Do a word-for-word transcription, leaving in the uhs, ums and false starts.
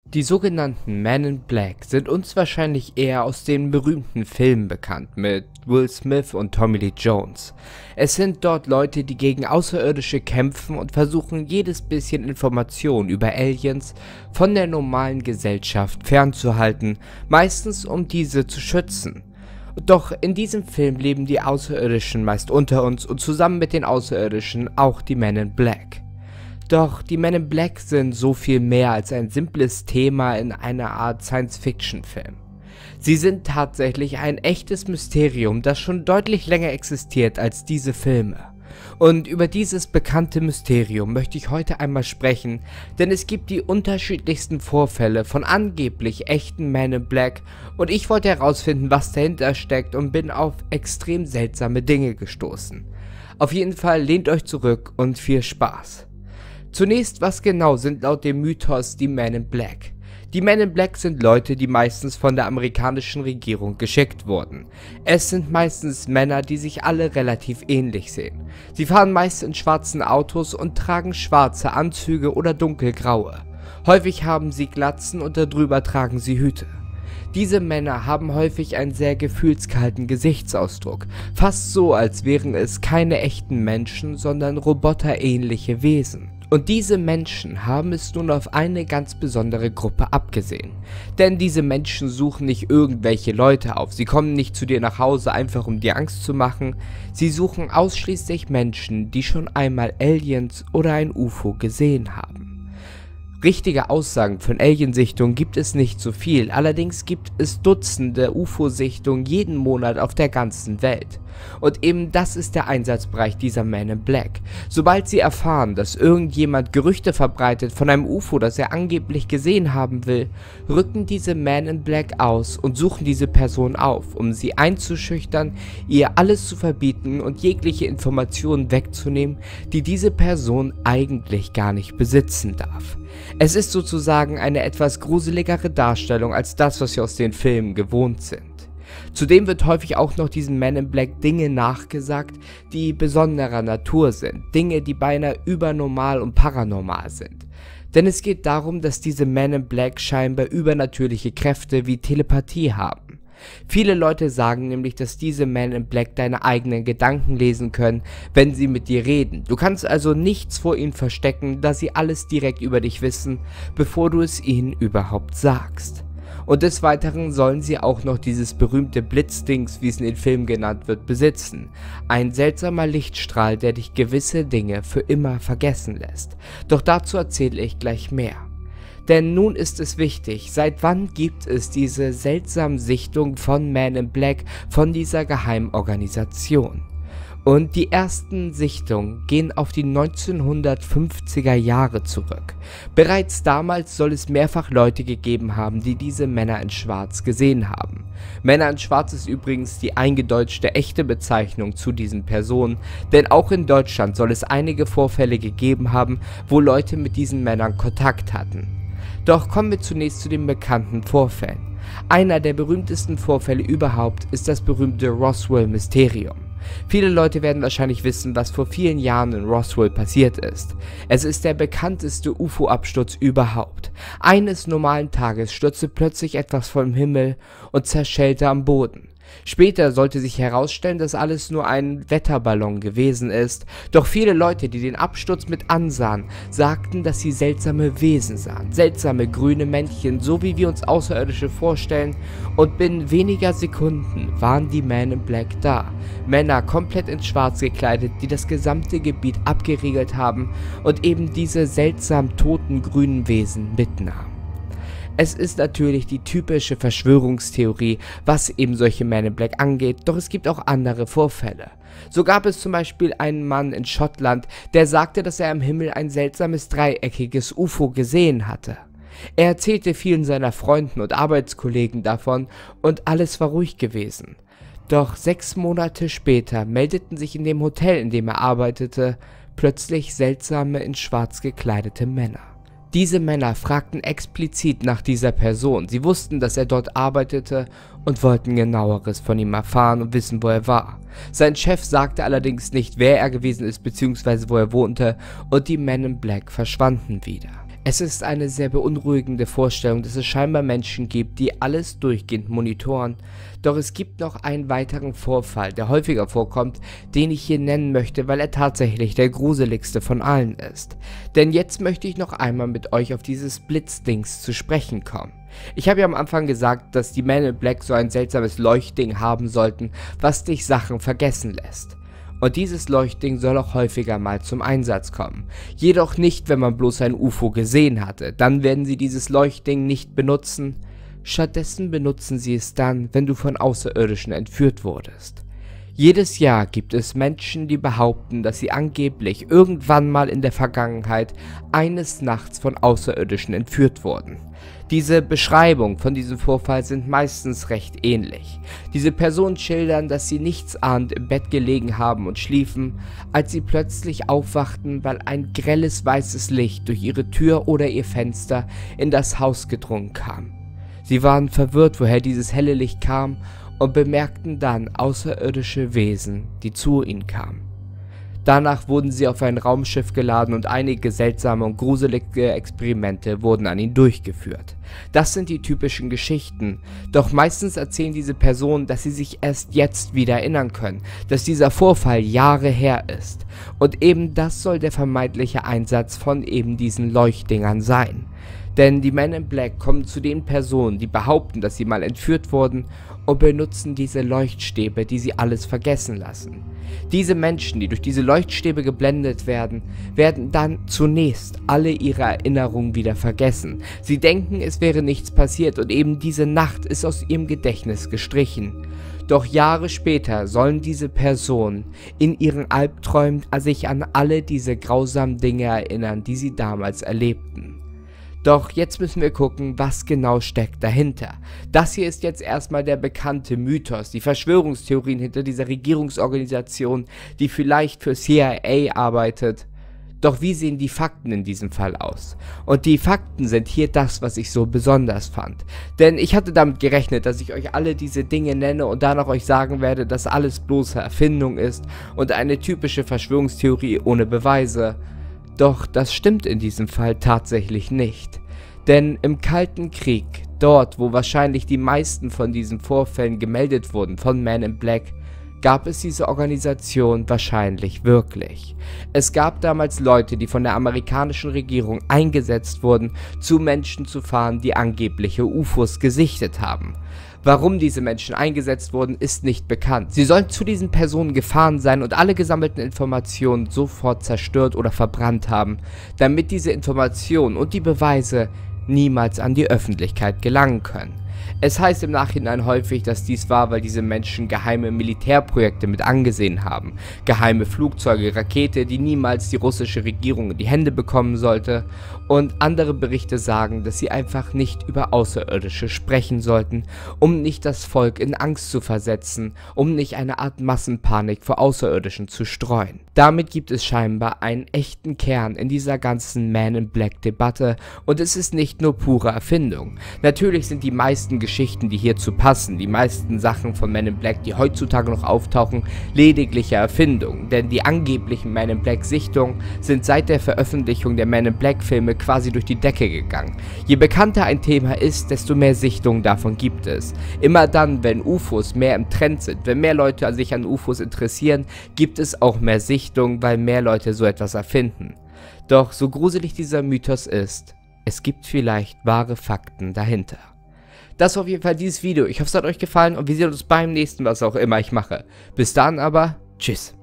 Die sogenannten Men in Black sind uns wahrscheinlich eher aus den berühmten Filmen bekannt mit Will Smith und Tommy Lee Jones. Es sind dort Leute, die gegen Außerirdische kämpfen und versuchen, jedes bisschen Information über Aliens von der normalen Gesellschaft fernzuhalten, meistens um diese zu schützen. Doch in diesem Film leben die Außerirdischen meist unter uns und zusammen mit den Außerirdischen auch die Men in Black. Doch die Men in Black sind so viel mehr als ein simples Thema in einer Art Science-Fiction-Film. Sie sind tatsächlich ein echtes Mysterium, das schon deutlich länger existiert als diese Filme. Und über dieses bekannte Mysterium möchte ich heute einmal sprechen, denn es gibt die unterschiedlichsten Vorfälle von angeblich echten Men in Black und ich wollte herausfinden, was dahinter steckt und bin auf extrem seltsame Dinge gestoßen. Auf jeden Fall lehnt euch zurück und viel Spaß. Zunächst, was genau sind laut dem Mythos die Men in Black? Die Men in Black sind Leute, die meistens von der amerikanischen Regierung geschickt wurden. Es sind meistens Männer, die sich alle relativ ähnlich sehen. Sie fahren meist in schwarzen Autos und tragen schwarze Anzüge oder dunkelgraue. Häufig haben sie Glatzen und darüber tragen sie Hüte. Diese Männer haben häufig einen sehr gefühlskalten Gesichtsausdruck, fast so, als wären es keine echten Menschen, sondern roboterähnliche Wesen. Und diese Menschen haben es nun auf eine ganz besondere Gruppe abgesehen. Denn diese Menschen suchen nicht irgendwelche Leute auf, sie kommen nicht zu dir nach Hause einfach um dir Angst zu machen, sie suchen ausschließlich Menschen, die schon einmal Aliens oder ein U F O gesehen haben. Richtige Aussagen von Aliensichtungen gibt es nicht so viel, allerdings gibt es Dutzende U F O-Sichtungen jeden Monat auf der ganzen Welt. Und eben das ist der Einsatzbereich dieser Men in Black. Sobald sie erfahren, dass irgendjemand Gerüchte verbreitet von einem U F O, das er angeblich gesehen haben will, rücken diese Men in Black aus und suchen diese Person auf, um sie einzuschüchtern, ihr alles zu verbieten und jegliche Informationen wegzunehmen, die diese Person eigentlich gar nicht besitzen darf. Es ist sozusagen eine etwas gruseligere Darstellung als das, was wir aus den Filmen gewohnt sind. Zudem wird häufig auch noch diesen Men in Black Dinge nachgesagt, die besonderer Natur sind, Dinge, die beinahe übernormal und paranormal sind. Denn es geht darum, dass diese Men in Black scheinbar übernatürliche Kräfte wie Telepathie haben. Viele Leute sagen nämlich, dass diese Men in Black deine eigenen Gedanken lesen können, wenn sie mit dir reden. Du kannst also nichts vor ihnen verstecken, da sie alles direkt über dich wissen, bevor du es ihnen überhaupt sagst. Und des Weiteren sollen sie auch noch dieses berühmte Blitzdings, wie es in den Filmen genannt wird, besitzen. Ein seltsamer Lichtstrahl, der dich gewisse Dinge für immer vergessen lässt. Doch dazu erzähle ich gleich mehr. Denn nun ist es wichtig, seit wann gibt es diese seltsamen Sichtungen von Men in Black, von dieser Geheimorganisation? Und die ersten Sichtungen gehen auf die neunzehnhundertfünfziger Jahre zurück. Bereits damals soll es mehrfach Leute gegeben haben, die diese Männer in Schwarz gesehen haben. Männer in Schwarz ist übrigens die eingedeutschte echte Bezeichnung zu diesen Personen, denn auch in Deutschland soll es einige Vorfälle gegeben haben, wo Leute mit diesen Männern Kontakt hatten. Doch kommen wir zunächst zu den bekannten Vorfällen. Einer der berühmtesten Vorfälle überhaupt ist das berühmte Roswell-Mysterium. Viele Leute werden wahrscheinlich wissen, was vor vielen Jahren in Roswell passiert ist. Es ist der bekannteste U F O-Absturz überhaupt. Eines normalen Tages stürzte plötzlich etwas vom Himmel und zerschellte am Boden. Später sollte sich herausstellen, dass alles nur ein Wetterballon gewesen ist, doch viele Leute, die den Absturz mit ansahen, sagten, dass sie seltsame Wesen sahen, seltsame grüne Männchen, so wie wir uns Außerirdische vorstellen, und binnen weniger Sekunden waren die Men in Black da. Männer komplett in Schwarz gekleidet, die das gesamte Gebiet abgeriegelt haben und eben diese seltsam toten grünen Wesen mitnahmen. Es ist natürlich die typische Verschwörungstheorie, was eben solche Men in Black angeht, doch es gibt auch andere Vorfälle. So gab es zum Beispiel einen Mann in Schottland, der sagte, dass er am Himmel ein seltsames dreieckiges U F O gesehen hatte. Er erzählte vielen seiner Freunden und Arbeitskollegen davon und alles war ruhig gewesen. Doch sechs Monate später meldeten sich in dem Hotel, in dem er arbeitete, plötzlich seltsame in Schwarz gekleidete Männer. Diese Männer fragten explizit nach dieser Person, sie wussten, dass er dort arbeitete und wollten genaueres von ihm erfahren und wissen, wo er war. Sein Chef sagte allerdings nicht, wer er gewesen ist bzw. wo er wohnte, und die Men in Black verschwanden wieder. Es ist eine sehr beunruhigende Vorstellung, dass es scheinbar Menschen gibt, die alles durchgehend monitoren. Doch es gibt noch einen weiteren Vorfall, der häufiger vorkommt, den ich hier nennen möchte, weil er tatsächlich der gruseligste von allen ist. Denn jetzt möchte ich noch einmal mit euch auf dieses Blitzdings zu sprechen kommen. Ich habe ja am Anfang gesagt, dass die Men in Black so ein seltsames Leuchtding haben sollten, was dich Sachen vergessen lässt. Und dieses Leuchtding soll auch häufiger mal zum Einsatz kommen. Jedoch nicht, wenn man bloß ein U F O gesehen hatte, dann werden sie dieses Leuchtding nicht benutzen. Stattdessen benutzen sie es dann, wenn du von Außerirdischen entführt wurdest. Jedes Jahr gibt es Menschen, die behaupten, dass sie angeblich irgendwann mal in der Vergangenheit eines Nachts von Außerirdischen entführt wurden. Diese Beschreibungen von diesem Vorfall sind meistens recht ähnlich. Diese Personen schildern, dass sie nichtsahnend im Bett gelegen haben und schliefen, als sie plötzlich aufwachten, weil ein grelles weißes Licht durch ihre Tür oder ihr Fenster in das Haus gedrungen kam. Sie waren verwirrt, woher dieses helle Licht kam, und bemerkten dann außerirdische Wesen, die zu ihnen kamen. Danach wurden sie auf ein Raumschiff geladen und einige seltsame und gruselige Experimente wurden an ihnen durchgeführt. Das sind die typischen Geschichten, doch meistens erzählen diese Personen, dass sie sich erst jetzt wieder erinnern können, dass dieser Vorfall Jahre her ist. Und eben das soll der vermeintliche Einsatz von eben diesen Leuchtdingern sein. Denn die Men in Black kommen zu den Personen, die behaupten, dass sie mal entführt wurden, und benutzen diese Leuchtstäbe, die sie alles vergessen lassen. Diese Menschen, die durch diese Leuchtstäbe geblendet werden, werden dann zunächst alle ihre Erinnerungen wieder vergessen. Sie denken, es wäre nichts passiert und eben diese Nacht ist aus ihrem Gedächtnis gestrichen. Doch Jahre später sollen diese Personen in ihren Albträumen sich an alle diese grausamen Dinge erinnern, die sie damals erlebten. Doch jetzt müssen wir gucken, was genau steckt dahinter. Das hier ist jetzt erstmal der bekannte Mythos, die Verschwörungstheorien hinter dieser Regierungsorganisation, die vielleicht für C I A arbeitet. Doch wie sehen die Fakten in diesem Fall aus? Und die Fakten sind hier das, was ich so besonders fand. Denn ich hatte damit gerechnet, dass ich euch alle diese Dinge nenne und danach euch sagen werde, dass alles bloße Erfindung ist und eine typische Verschwörungstheorie ohne Beweise. Doch das stimmt in diesem Fall tatsächlich nicht. Denn im Kalten Krieg, dort wo wahrscheinlich die meisten von diesen Vorfällen gemeldet wurden von Men in Black, gab es diese Organisation wahrscheinlich wirklich. Es gab damals Leute, die von der amerikanischen Regierung eingesetzt wurden, zu Menschen zu fahren, die angebliche U F Os gesichtet haben. Warum diese Menschen eingesetzt wurden, ist nicht bekannt. Sie sollen zu diesen Personen gefahren sein und alle gesammelten Informationen sofort zerstört oder verbrannt haben, damit diese Informationen und die Beweise niemals an die Öffentlichkeit gelangen können. Es heißt im Nachhinein häufig, dass dies war, weil diese Menschen geheime Militärprojekte mit angesehen haben, geheime Flugzeuge, Rakete, die niemals die russische Regierung in die Hände bekommen sollte, und andere Berichte sagen, dass sie einfach nicht über Außerirdische sprechen sollten, um nicht das Volk in Angst zu versetzen, um nicht eine Art Massenpanik vor Außerirdischen zu streuen. Damit gibt es scheinbar einen echten Kern in dieser ganzen Men in Black Debatte und es ist nicht nur pure Erfindung. Natürlich sind die meisten Geschichten, die hierzu passen, die meisten Sachen von Men in Black, die heutzutage noch auftauchen, ledigliche Erfindungen, denn die angeblichen Men in Black Sichtungen sind seit der Veröffentlichung der Men in Black Filme quasi durch die Decke gegangen. Je bekannter ein Thema ist, desto mehr Sichtungen davon gibt es. Immer dann, wenn U F Os mehr im Trend sind, wenn mehr Leute sich an U F Os interessieren, gibt es auch mehr Sichtungen, weil mehr Leute so etwas erfinden. Doch so gruselig dieser Mythos ist, es gibt vielleicht wahre Fakten dahinter. Das war auf jeden Fall dieses Video. Ich hoffe, es hat euch gefallen und wir sehen uns beim nächsten, was auch immer ich mache. Bis dann aber, tschüss.